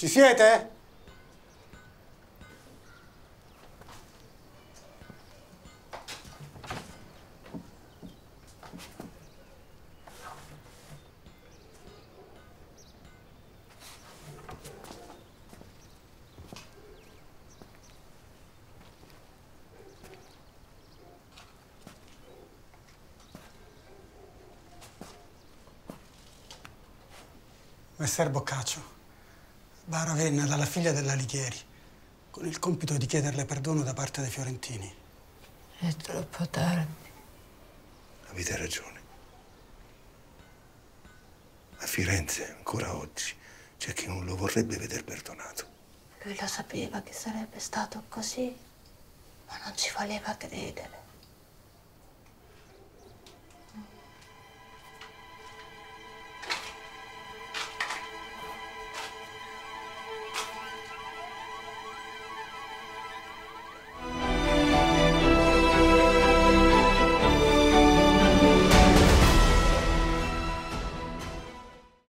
Ci siete? Messer Boccaccio, va a Ravenna dalla figlia dell'Alighieri, con il compito di chiederle perdono da parte dei fiorentini. È troppo tardi. Avete ragione. A Firenze, ancora oggi, c'è chi non lo vorrebbe veder perdonato. Lui lo sapeva che sarebbe stato così, ma non ci voleva credere.